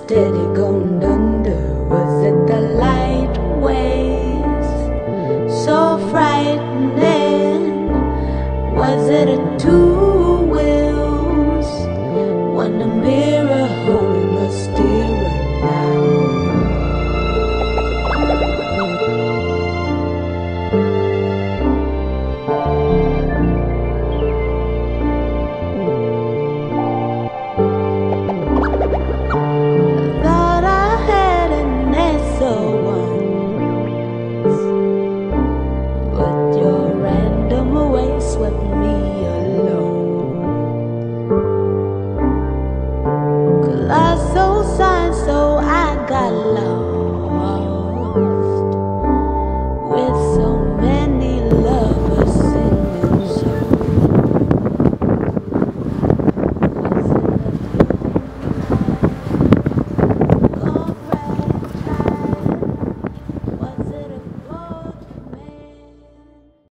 steady going under? Was it the light waves so frightening? Was it a two wheels when the mirror holding us still?